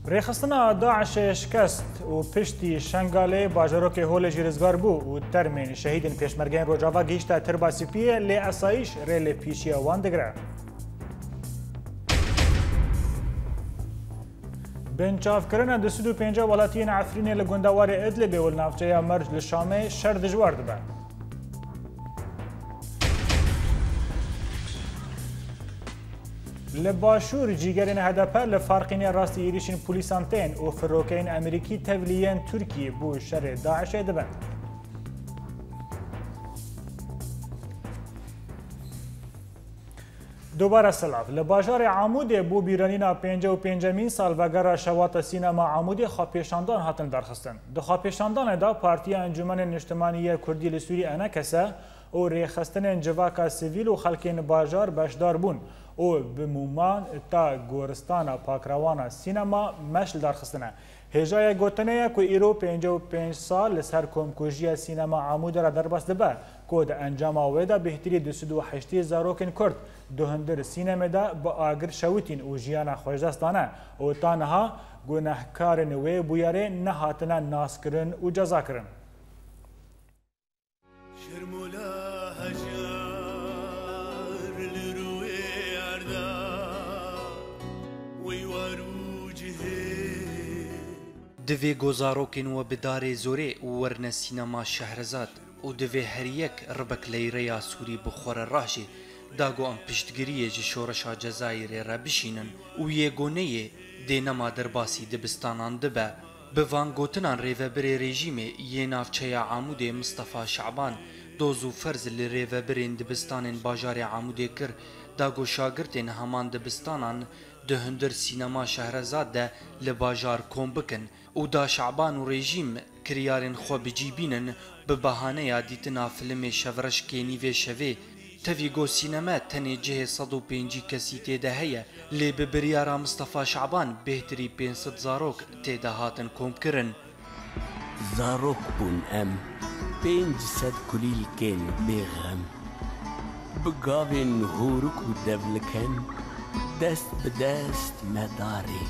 رخصتنا داعش شکست و پشتی شنگاله باجروک هول جیرزگار بو و ترمین شهیدین پیشمرگین روجاوا گیشتا تربا سپیه لی اسایش ریل پیشی وان دگره. بنچاف کرنا 250 ولاتین عفرین لگندوار ادلب و النافچه مرج لشامه شر دجوار دبن. لباشور جیگرین هدپه لفارقین راستی ایریشین پولیسانتین و فروکین امریکی تولیین ترکیه بو شر داعش دبن. دوباره سلاف لباجار عمود بو بیرانینا 55 سال وگرا شوات سینما عمود خواپیشاندان هاتن درخستن. دو خواپیشاندان دا پارتی انجمن نشتمانی کردی لسوری انا کسه و ریخستن جواکا سیویل و خلکین باجار بشدار بون و بمومان تا گورستان پاکروانا سینما مشل درخستنه. هجای گوتنه که ایرو 55 سال لسر کمکوژی سینما عمود را دربست دبه که ده انجام آویده بهتری 280 زاروکن کرد دوهندر سینما ده با آگر شویتین و جیانا خوشدستانه و تانها گناهکار نوی بویاره نهاتنه ناس کرن و جزا کرن. دوی گزاروکن و بدار زوره ورن سینما شهرزاد و دوی هر یک ربک لیره سوری بخور راجه داگو ام پشتگیری جشورشا جزایر را بشینن و یه گونه دینما درباسی دبستانان دبه بوان گوتنان ریوبر رژیم یه نافچه عمود مصطفى شعبان دوزو فرز لریوبر دبستان باجار عمود کر داگو شاگرتین همان دبستانان ده هندر سینما شهرزاد ده لباجار کم بکن و دا شعبان و رژیم کریارن خو بجیبینن به بهانه دیتنا فیلم شورش کینی و شوی تفیگو سینما تنی جه 105 کسی تیده هیه لی ببریارا مصطفى شعبان بهتری 500 زاروک تیده هاتن کم کرن زاروک بون ام 500 کلیل کن بیغم بگاوین هورک و دولکن دست به دست مداری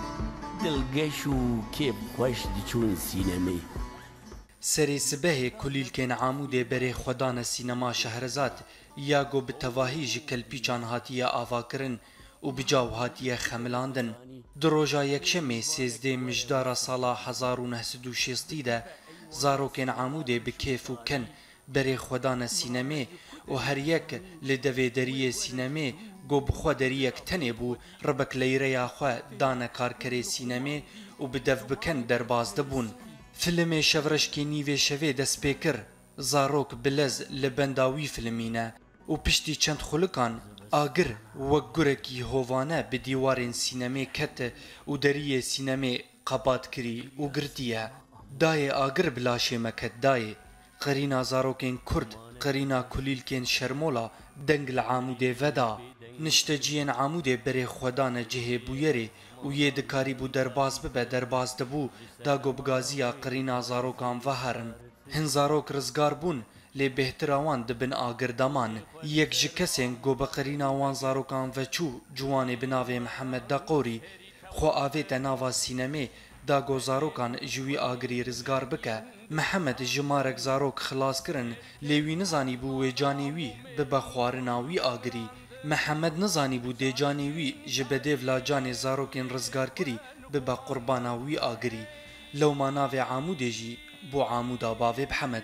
دلگشو که خوش دیچون سینمی سری سبه کلیل کن عمود بره خودان سینما شهرزاد یاگو به تواهی جکل پیچان هاتیه آوا کرن و بجاو هاتیه خملاندن دروژا یکشمه 13 مجدار سالا 1960 ده زاروکن عمود بکیف و کن بره خودان سینمی و هر یک لدویدری سینمی گو بخوا در یک تنه بو ربک لیره یا خواه دانه کارکره سینمی و بدف بکن در بازده بون. فیلم شورشکی نیوه شوه دست پیکر زاروک بلز لبنداوی فیلمینه و پشتی چند خلکان آگر و گرکی هوانه به دیوارین سینمی کت و دری سینمی قباد کری و گرتیه. دای آگر بلاشه مکت دای قرینا زاروکین کرد قرینا کلیلکین شرمولا دنگل عمود ودا نشتجین عمود بره خودان جه بویره و یه دکاری بو درباز ببه درباز دبو داگو بگازیا قرینا زاروکان وهرن هن زاروک رزگار بون لی بهتراوان دبن آگردامان یک جکسین گو بقرینا وان زاروکان وچو جوان بناوه محمد داقوری خو آویت ناوا سینمی داگو زاروکان جوی آگری رزگار بکه محمد جمارک زاروک خلاص کرن لیوی نزانی بو وی جانیوی ببخوارناوی آگری محمد نزانی بو دی جانیوی جبده ولا جان زاروکین رزگار کری ببا قرباناوی آگری لو ما ناوی عموده جی بو عمودا باوی بحمد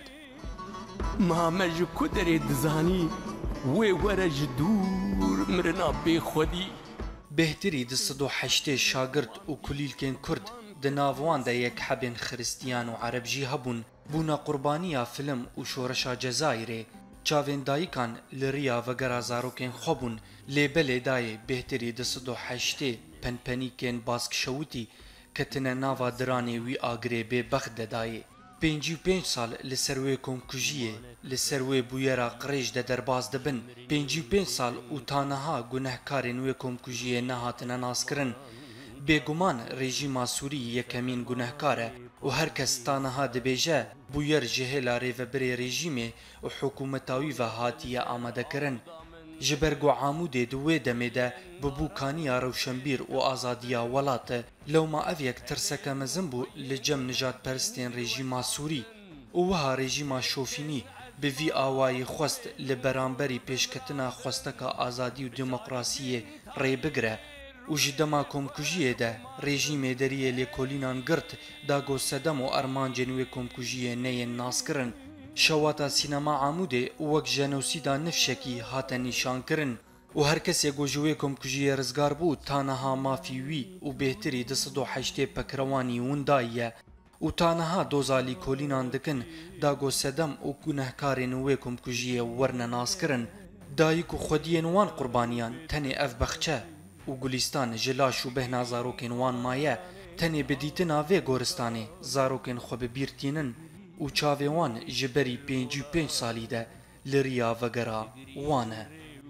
محمد جو کدری دزانی وی ورج دور مرنا بی خودی بهتری 208 شاگرد و کلیلکین کرد دناوان ده یک حبین خریستیان و عرب جی هبون بونا قربانیا فیلم و شورشا جزایره چاوین دایکان لریا وگرا زاروکین خوبون لیبل دای بهتری 208 پنپنیکین باسک شوتی کتنه ناوا درانی وی آگره به بخت دای 55 سال لسروی کمکوژیه لسروی بویرا قریش ده درباز دبن 55 سال و تانها گناهکارین وی کمکوژیه نهاتنه ناس کرن بێگومان رژیما سووری یەکەمین گونەهکارە و هەر کەس تانەها دەبێژە بویەر ji hêla rêveberê rejîmê û hikûmetawî ve hatiye amadekirin. جبرگو عامودê di wê demê de bibûkaniya rewşenbîr û azadiya welatê lewma ev yek tirseke mezin bû li cem nijadperstên rejîma Sûrî û wiha rejîma şofînî bi vî awayî xwest li beramberî pêşketina xwesteka azadî û demokrasiyê rê bigire û ji dema komkujiyê de rejîmê deriyê lêkolînan girt dago sedem û armancên wê komkujiyê neyên naskirin. Şewata sînema Amûdê wek jenosîda nifşekî hate nîşankirin û her kesê ku ji wê komkujiyê rizgar bû taneha mafî wî û bêhtirî 208 pekrewanî windayiye û taneha doza lîkolînan dikin dago sedem û gunehkarên wê komkujiyê werne naskirin. Dayîk û xwediyên wan qurbaniyan tenê ev bexçe û gulîstan ji laş û behna zarokên wan maye tenê bi dîtina vê goristanê zarokên xwe bibîrtînin û çavê wan ji berî 55 salî de li riya vegera wan e.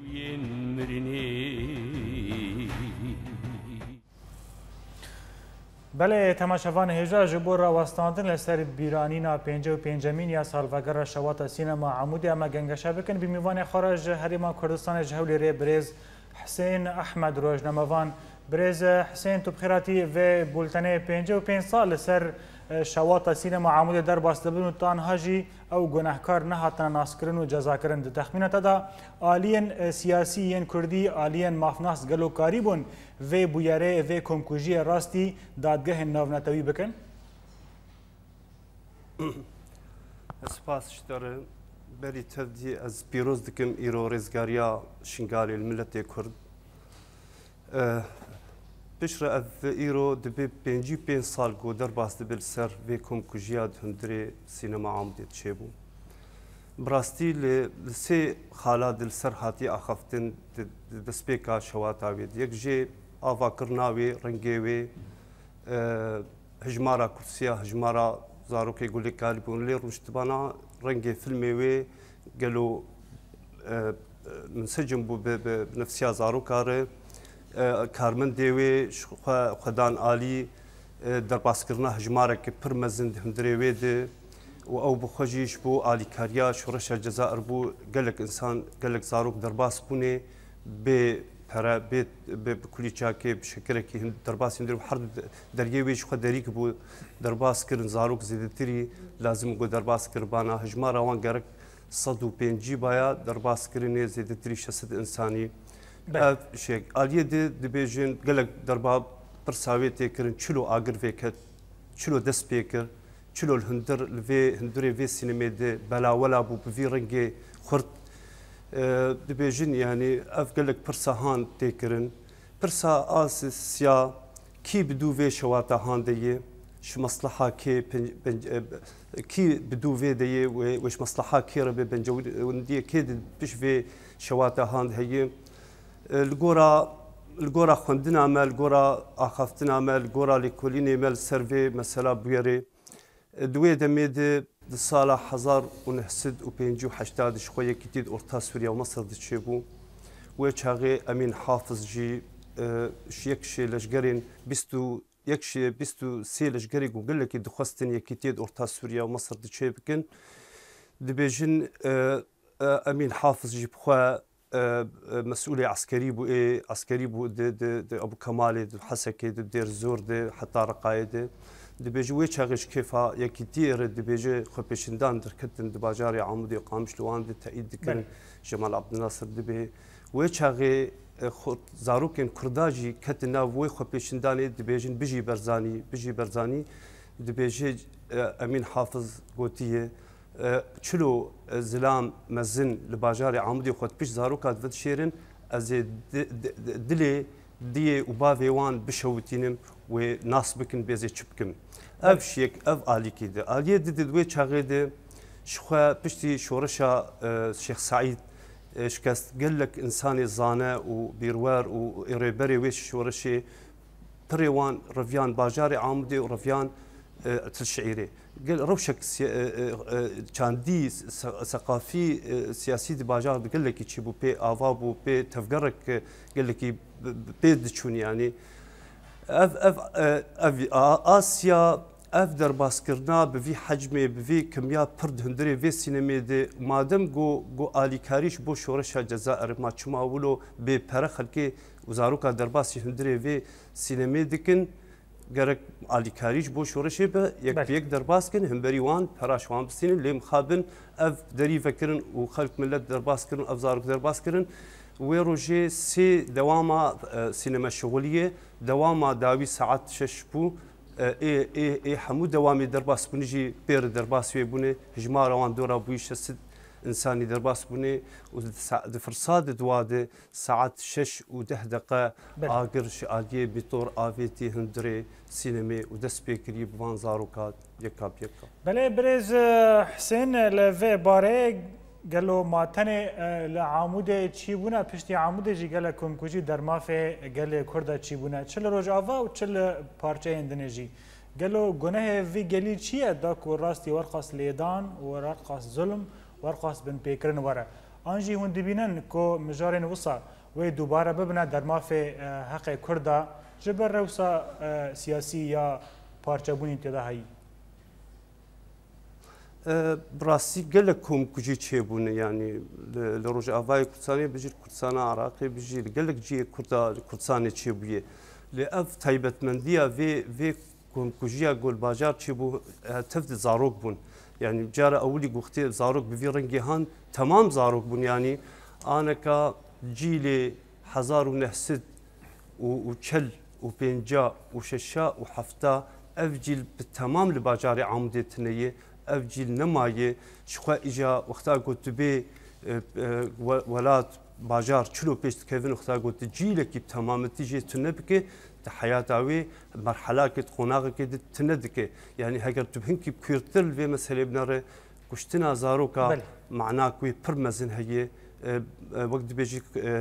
Belê temaşevan hêja ji bo rawestandin li ser bîranîna 55 ya salvegera şewata sînema Amûdê em gengeşe bikin bi mîvanê xwe re ji Herêma Kurdistanê ji Hewlêrê birêz Hüseyin Ehmed rojnamevan. Birêz Hüseyin tu bixêratî vê bultenê 55 sal li ser şewata sînema Amûdê derbas dibin û tanha jî ew gunehkar nehatine naskirin û cezakirin. Di texmîna te de aliyên siyasî yên Kurdî aliyên mafnas gelokarî bûn vê bûyerê vê komkujiyê rastî dadgehên navnetewî bikin? Spas ji te re berî tevdî ez pîroz dikim îro rêzgariya şingalê li milletê Kurd. Piştre ev îro dibe 55 sal ku derbas dibe li ser vê komkujiya di hundirê sînema Amûdê çêbû. Bi rastî li sê xala di li ser hatiye axaftin destpêka şewata wê. Yek jê avakirina wê, rengê wê, hijmara kursiya, hijmara zarokê gulêkarî bûn lê rûjtibana rengê filmê wê gelo minsicim bû bi nefsiya zaroka re karmendê wê xwedan alî derbaskirina hijmarekî pir mezin di hundirê wê de û ew bi xwe jî ji bo alîkariya şoreşa Cezayir bû gelek insan gelek zarok derbas bûnê bê pere bê bi kulîçakê bi şekirekî derbas hundirê her deriyê wê ji xwe derî bû derbas kirin zarok zêdetirî lazim got derbas kirbana hijmara wan gerek 105 baya derbas kirinê zêdetirî 600 insanî. Ev şey aliyê de dibêjin gelek derba pirsa wê têkirin çilo agir vêket çilo dest pê kir çilo hundir li vê hundirê vê sînemê de belawela bû bi vî rengê xurt dibêjin yanî ev gelek pirsa han têkirin pirsa a siya kî bi dû vê şewata han de ye ji mesleha kê kî bi dû vê de ye wê ji mesleha kê re bi bencewindiyê kê di piş vê şewata han heye li gora xwendina me li gora axaftina me li gora lêkolînê me li ser vê mesela bûyerê di wê demê de di sala 1985 ji xwe yekîtî di Orta Sûriya û Mesir diçêbû wê çaxê Emîn Hafız jî yek şê leşgerên 23 leşgerê ku gelekî dixwestin yekîtiyê di Orta Sûriya û Mesir diçê bikin dibêjin Emîn Hafız jî bi xwe مسؤولي عسكري بو عسكري بو د ابو كمال د حسكي د دير زور د حتى رقايد د بيجوي چاغش كيفا يكتير د بيجي خو پېشندان درکتن د بازار عمودي قامش لوان د تایید کړي جمال عبد الناصر د به و چاغي زاروکن کرداجي کتنا و خو پېشندان د بيجن بيجي برزاني د بيجي امين حافظ قوتيه چلو زلام مزن لباجار عمودی خود پیش زاروکات ود شیرن از دلی دی و باویوان بشوتینم و ناس بکن بیزی چپکم اف شیک اف عالی کیده عالیه دیدی دوی چاقیده شخوا پشتی شورشا شیخ سعید شکست گلک انسانی زانه و بیروار و ایربری ویش شورشی پریوان رویان باجار عمودی و رویان تشعيري قال روشك كاندي ثقافي سياسي دي باجار قال لك يجيبوا بي افابو بي تفكرك قال لك بي دشون يعني اف اسيا اف درباسکردنا بوی حجمه بوی کمیا پرد هندری وی سینمه ده مادم گو آلیکاریش بو شورش جزائر ما چما ولو به پره خلکی وزاروکا درباسی هندری وی سینمه دکن گرک آلیکاریش بو شورشه به یک درباس کن همبری وان پراش وان بسینن لیم خابن اف دری فکرن و خلق ملت درباس کرن اف زاروک درباس کرن وی روژه سی دواما سینما شغلیه دواما داوی ساعت 6 بو ای همو دوامی درباس بونجی بیر درباس وی بونه هجمار وان دورا بویش ست انسانی درباس بونه و فرصاد دواده ساعت 6 و 10 دقیقه آگر شعالیه بطور آویتی هندره سینما و دست پیکری بوان زاروکات یکا بیکا بله برز حسین لوی باره گلو ماتنه لعامود چی بونه پشتی عامود جی گله کمکوجی در مافه گله کرده چی بونه چل روز آوا و چل پارچه اندنجی گلو گناه وی گلی چیه دا کو راستی ورقاس لیدان و ورقاس ظلم ورقاس بن پیکرن وره آنجی هون دبینن کو مجارن وصا و دوباره ببنه در مافه حق کرده جبر روسا سیاسی یا پارچه بونی تداهی براستی گله کمکوجی چه بونه یعنی لروج آوای کردستانی بجی کردستان عراقی بجی گله جی کردستانی چه بویه لأف تایبەتمەندیە vê komkujiya Golbajar çêbû tev di zarok bûn. Yani cara ewlî goxtê zarok bi vî rengê han temam zarok bûn yani aneka cîlê 1900 û çel û pênca û şeşa û hefta ev cîl bi temam li bajarê Amûdê tineyê ev cîl nemayê ji xwe îja wexta got bê welat bajar çilo pêş dikevin wexta got cîlekî bi temametî jê tune bike حياتا وي مرحله كت قناغ كت تندك يعني هاجر تبهنكي كيرتل في مسألة بنار كشتنا زاروكا معناك وي برمزن هي وقت بيجي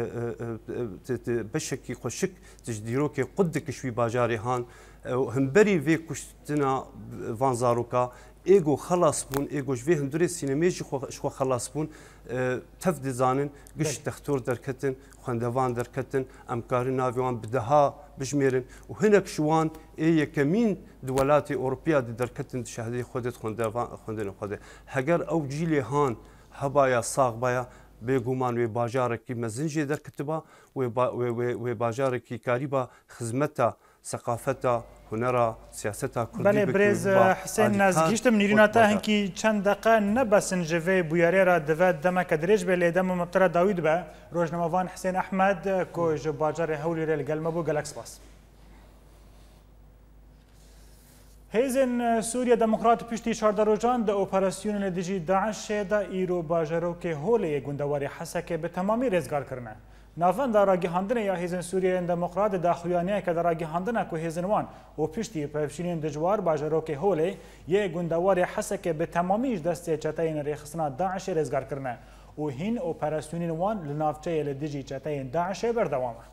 بشكي قشك تجديروكي قدك شوي باجاري هان همبري في كشتنا فان زاروكا ايجو خلاص بون ايجو جوي هندري سينماجي شو خلاص بون تفدي زانن قش دكتور دركتن خندوان دركتن امكاري نافيوان بدها بجميرن وهناك شوان اي كمين دولاتي اوروبيه دركتن شهدي خدت خندن خدت هجر او جيلي هان هبايا صاغ بايا بيغومان وي باجاركي مزنجي دركتبا وي باجاركي كاريبا خدمتها ثقافتها هنرا سیاستها کردی بله برز حسین نزگیشتم نیروناتا هنکی چند دقیقه نبسن جوی بویاری را دوید دمک دریج به لیدم مبتر داوید به روزنامه‌وان حسین احمد کو جو باجار هولی ریل گلمه بو گلکس باس هیزن سوریا دموکرات پشتی 14 روزان د اپراسیون دیجی داعش دا ایرو باجارو که هولی گوندواری حسکه به تمامی رزگار کرنه نافن در راگهاندن یا هیزن سوریه دموکرات داخلیانه که در راگهاندن کو هیزن وان و پشتی پفشینین دجوار باجرو که هولی یه گوندوار حسکه به تمامیش دسته چتاین ریخسنا داعش رزگار کرنه و هین اپراسیونین وان لنافچه لدیجی چتاین داعش بردوامه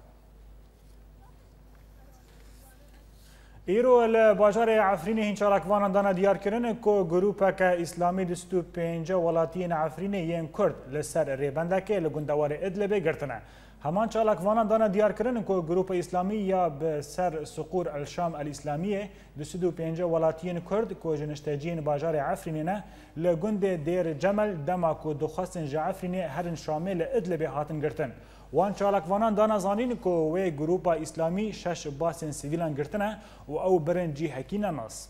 ایرو باجار عفرینی هین چالاکوان دانا دیار کرنه که گروپا که اسلامی دستو 5 ولاتین عفرینی ین کرد لسر ریبنده که لگوندوار ادلبه گرتنه همان چالاکوان دانا دیار کرنه که گروپ اسلامی یا به سر سقور الشام الاسلامیه دستو 5 ولاتین کرد که جنشتجین باجار عفرینی نه لگوند دیر جمل دما که دخواستن جعفرینی هرن شامل ادلبه هاتن گرتن وان چالاکوانان دانا زانین که وی گروپا اسلامی 6 باسن سیویلان گرتنه و او برن جی حکینه ناس.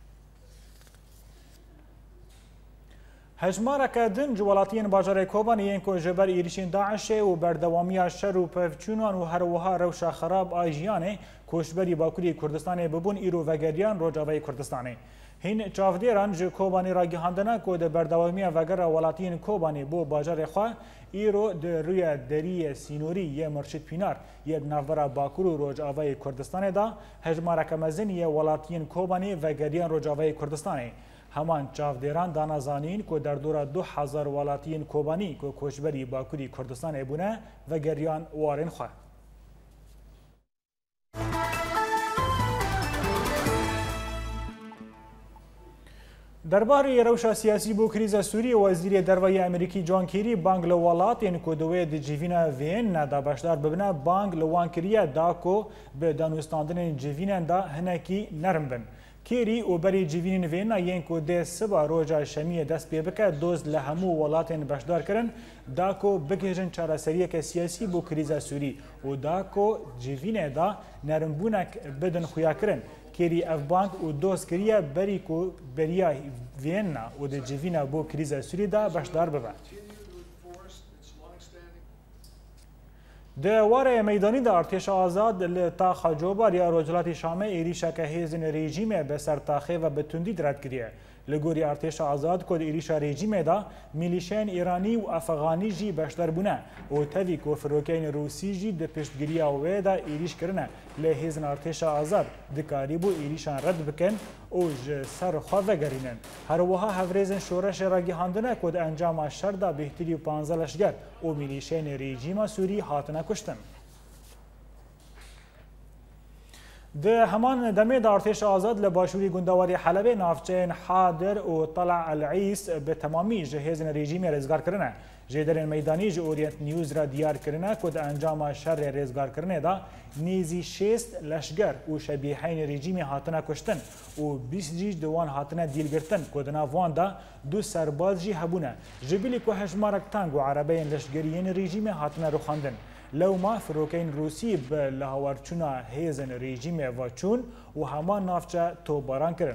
هجمارا که دن جوالاتین باجار کوبان این که جبر ایریشین داعشه و بردوامی شر و پفچونان و هروها روشا خراب آجیانه کوشبری باکوری کردستان ببون ایرو وگریان روجاوی کردستانه. هین چاودیران جو کوبانی را گهاندنه که ده بردوامی وگر ولاتین کوبانی بو باجار خواه ایرو ده روی دری سینوری یه مرشد پینار یه نوبرا باکور و روجاوی کردستان دا هجمارا کمزین یه ولاتین کوبانی وگریان روجاوی کردستانه. همان چاودیران دانا زانین که در دورا 2000 ولاتین کوبانی که کوشبری باکوری کردستان بونه وگریان وارن خواه. درباره روشا سیاسی بو کریزا سوری وزیر دروای امریکی جان کیری بانگ لولات این که دوی دی جیوینا وین ندا باشدار ببنه بانگ لوان کریه دا که به دانوستاندن جیوینا دا هنکی نرم بن. کێری ئۆبەری جیڤینین vêna yên ku dê siba roja şemiyê dest pê bike doz li hemû welatên beşdarkirin da ku bigihîjin çareseriyeke siyasî bû krîza Sûrî û da ku civînê da nerimbûnek bidin xuyakirin. Kêrî ev bank û doz kiriye berî ku beriya vêna û di civîna bû krîza Sûrî da beşdar bibe. Di warê meydanî de Artêşa Azad li taxa Cobariya Rojhilatê Şamê êrişeke hêzên rejîmê bi ser taxê ve bi tundî diret kiriye. Li gorî Artêşa Azad ku di êrişa rejîmê da milîşeyên Îranî û Efxanî jî beşdar bûne û tevî ku firokeyên Rûsî jî di piştgiriya wê de êrîş kirine lê hêzên Artêşa Azad dikarîbû êrîşan red bikin û ji ser xwe vegerînin. Her wiha hevrêzên şoreşê re gihandine ku di encama şer da bêhtirî 15 leşger û milîşeyên rejîma Sûrî hatine kuştin. Di heman demê de Artêşa Azad li başûrî gundewarê Helebê navçeyên Hadir û Tala el-Eîs bi temamî ji hêzên rejîmê rêzgar kirine. Jêderên meydanî ji Orient News re diyar kirine ku di encama şerê rêzgarkirinê da nêzî 6 leşger û şebîheyên rejîmê hatine kuştin û 20 jî di wan hatine dîlgirtin ku di nav wan da 2 serbaz jî hebûne. Ji bilî ku hejmarek tang û erebeyên leşgeriyên rejîmê hatine rûxandin. Lewma firokeyên Rûsî bi li hawarçûna hêzên rejîmê ve çûn û heman navçe topbaran kirin.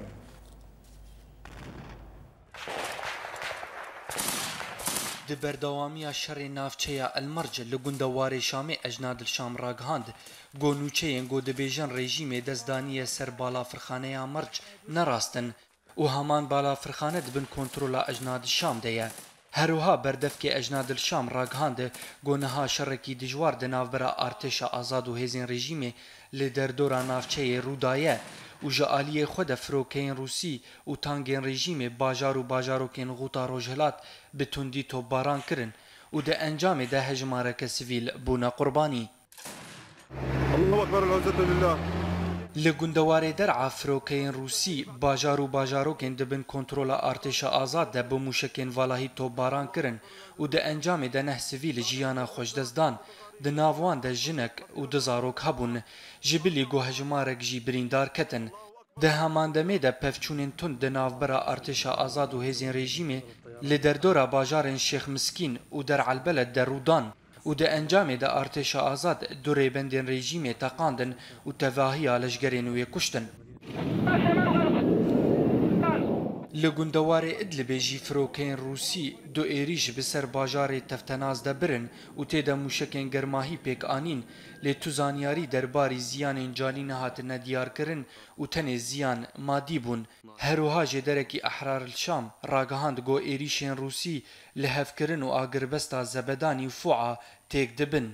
Di berdewamiya şerê navçeya Elmerc li gundewarê Şamê Ejna Dilşam ragihand, gonûçeyên got dibêjin rejîmê destdaniye ser balafirxaneya Merc nerastin û heman balafirxane dibin kontrola Ejna Dilşam de ye. Herûha berdevkê Ejna Dilşam ragihand goneha şerekî dijwar di navbera Artêşa Azad û hêzên rejîmê li derdora navçeyê Rûdaye û ji aliyê xwe de firokeyên Rûsî û tangên rejîmê bajar û bajarokên Xuta Rojhilat bi tundî topbaran kirin û di encamê de hejmareke sivîl bûne qurbanî. Allahu ekber elhamdülillah. Li gundewarê der'a firokeyên Rûsî bajar û bajarokên dibin kontrola Artêşa Azad de bi mûşekên valahî topbaran kirin û di encamê de neh sivîl jiyana xweşdestdan di nav wan de jinek û 2 zarok hebûn ji bilî ku hejmarek jî birîndar ketin. Di heman demê de pevçûnên tund di navbera Artêşa Azad û hêzên rejîmê li derdora bajarên Şêx Miskîn û Der'elbeled de rûdan û di encamê de Artêşa Azad 2 rêbendên rejîmê teqandin û tevahiya leşgerên wê kuştin. Li gundewarê Idlibê jî firokeyên Rûsî 2 êrîş bi ser bajarê Teftenaz de birin û tê de mûşekên germahî pêk anîn lê tu zanyarî derbarî ziyanên canî nehatine diyarkirin û tenê ziyan madî bûn. Herûha jêderekî Ehrar el-Şam ragihand got êrîşên Rûsî li hevkirin û agirbesta Zebedanî û Fu'a têk dibin.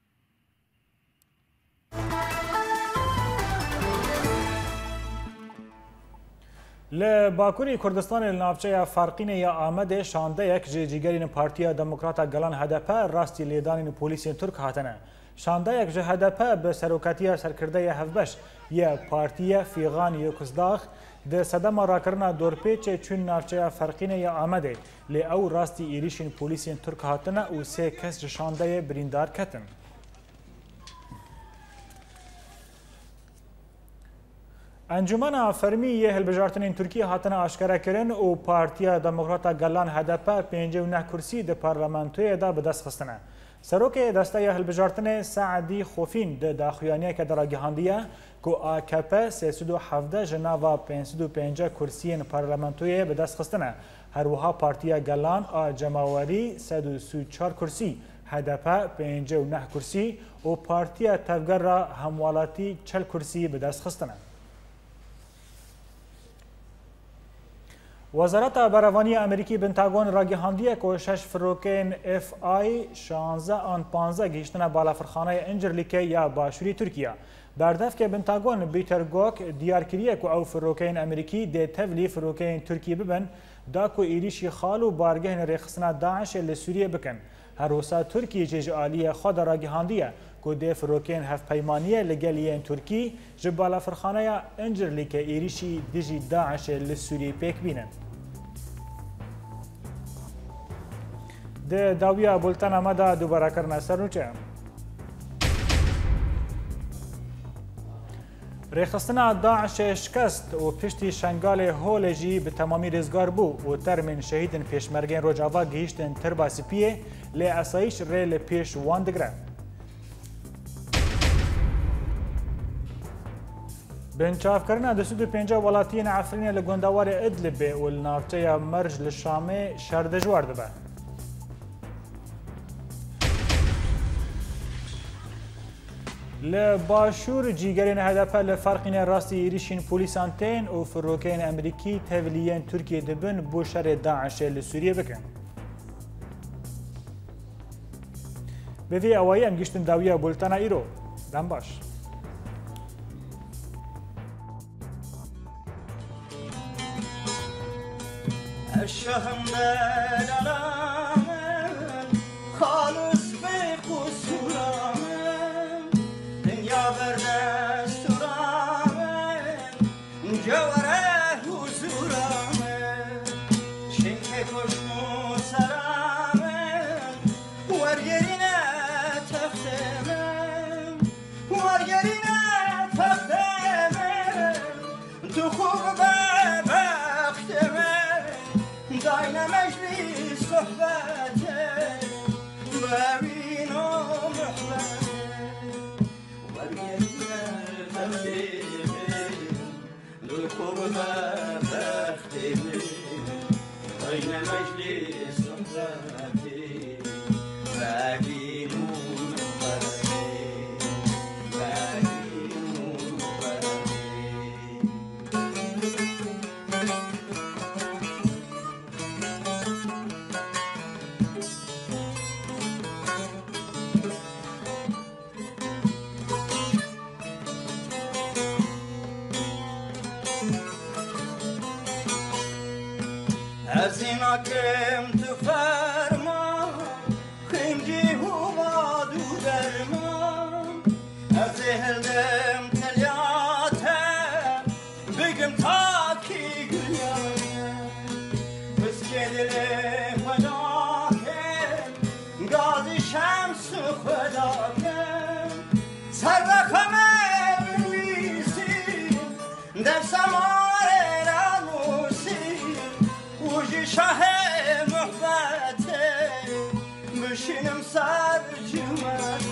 Li Bakurê Kurdistanê li navçeya Farqînê ya Amedê şandeyek ji cîgerên Partiya Demokrata Gelan HDP rastî lêdanên polîsên Türk hatine. Şandeyek ji HDP bi seroketiya serkirdeya hevbeş ya Partiya Fîgan Yekuzdax di sedema rakirina dorpêçê çûn navçeya Farqînê ya Amedê lê ew rastî êrişên polîsên Türk hatine û 3 kes ji şandeyê birîndar ketin. Encumena Fermî yê hilbijartinên Tirkiye hatine aşkarekirin û Partiya Demokrata Gelan HDP 59 kursî di parlamentoyê de bi dest xistine. Serokê desteya hilbijartinê Saedî Xofîn di daxuyaniyeke de ragihandiye ku AKP 317 ji nava 505 kursiyên parlamentoyê bi dest xistine. Herwiha Partiya Gelan a Cemawerî 134 kursî, HDP 59 kursî û Partiya Tevgera Hemwalatî 40 kursî bi dest xistine. Wezareta Berevanî Amerîkî Pentagon ragihandiye ku 6 firokeyên F-16 an 15 gihîştine balafirxaneya Incirlîkê ya başûrî Tirkiye. Berdevke Pentagon Peter Gok diyar kiriye ku ew firokeyên Amerîkî dê tevlî firokeyên Tirkî bibin da ku êrişî xal û bargehên rêxistina Daişê li Sûriyê bikin. Her wisa Tirkiye jî ji aliyê xwe de ragihandiye ku dê firokeyên hevpeymaniye li gel yên Tirkî ji balafirxaneya Incirlîkê êrişî dijî Daişê li Sûriyê pêk bînin. Di dawiya bultena me de dubarekirina ser nûçe. ریخستنا داعش شکست و پشتی شنگال هولجی به تمامی رزگار بو و ترمین شهیدن پیشمرگین روجاوا گیشتن تربا سپیه لی اسایش ریل پیش واندگره. بنچافکرنا دسود 50 ولاتین عفرین لگوندوار ادلب و الناوچه مرج لشامه شردجوار دبه. لباشور جیگرین هدف لفرقین راستی ایریشین پولیسان تین و فروکین امریکی تولین ترکیه دبن بو شر داعش لسوریه بکن. به وی اوایی ام گشتن داویه بولتانا ایرو. دم باش. الشهم دلالامن خالص بقصورامن دنیا بردستورامن جوره حضورامن شنک کشمو سرامن ورگرینه تفتمن ورگرینه تفتمن تو خوب داینه مجلس صحبته ببین و محبته ورگرینه تفتمه لکوب بختمه داینه مجلس صحبته ببین و محبته ببین و محبته از اینا کم تو فرما خیمجی هوا دو درمان از هلدم تلیاتم بگم تا کی گلیانم بس که دل خدا کم گازی شمس خدا کم سر رقمه بنویسی در سمار راموسی شاه محبته بشینم سر جمعه